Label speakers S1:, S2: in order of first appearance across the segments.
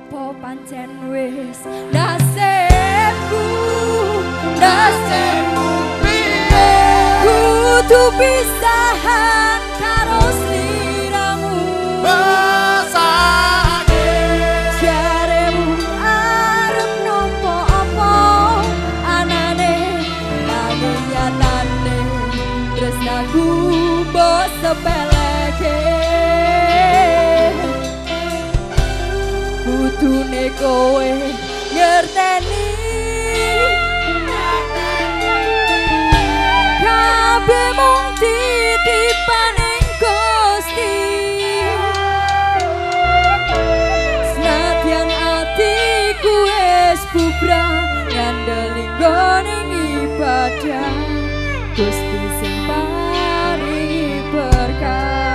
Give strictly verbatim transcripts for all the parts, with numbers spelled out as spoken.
S1: Opo pancen wis nasibku, nasibku kudu pisahan karo sliramu.
S2: Mesake
S1: jaremu arep nampa apa anane nanging nyatane tresnaku mbok sepeleke. Kudune kowe ngerteni kabeh mung titipaning Gusti. Senadyan atiku wis bubrah ngandeli nggone ibadah Gusti sing paringi berkah.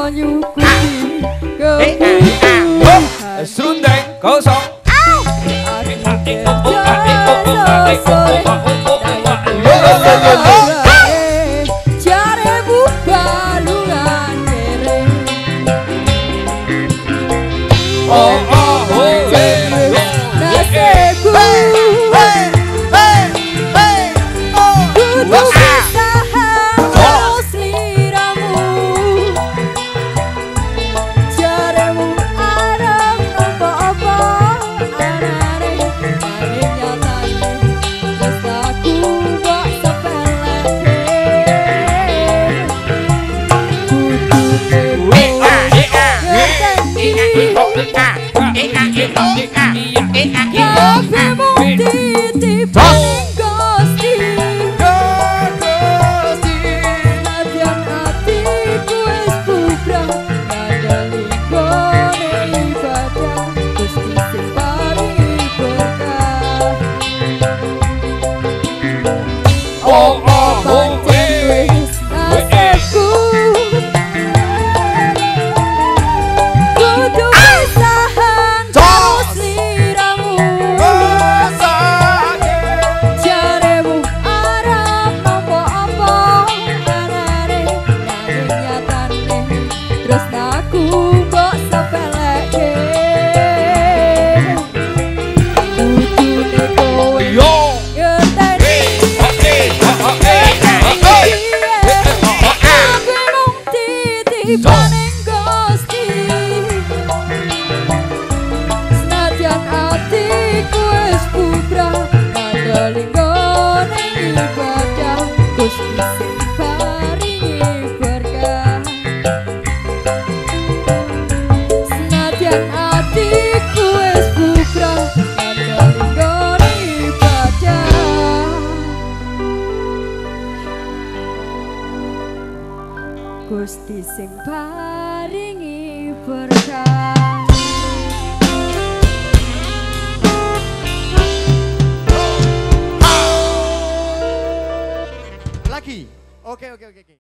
S1: nyukupi
S2: kebutuhan
S3: Serundeng kosong.
S1: aku kerja sore jare bubalungan kere
S3: Oh oh oh
S1: nasibku kudu usaha terus liramu jaremu arep nopo-opo anane nanging nyatane wis aku kok sepeleke kabeh mung titiping Gusti nadyan atiku wis bubrah ngandeli gone ibadah Gusti sing paringi berkah
S3: Oh oh oh
S1: wis nasibku kudu pisahan terus liramu jaremu arep nopo-opo anane nanging nyatane terus aku kok sepeleke kudune kowe
S3: yo
S1: ngerteni kabeh mung titipaning Gusti senadyan atiku wis bubrah ngandeli nggone ibadah Gusti sing paringi berkah senadyan atiku wis bubrah ngandeli nggone ibadah Gusti sing paringi berkah.
S2: Lagi. Oke oke oke oke.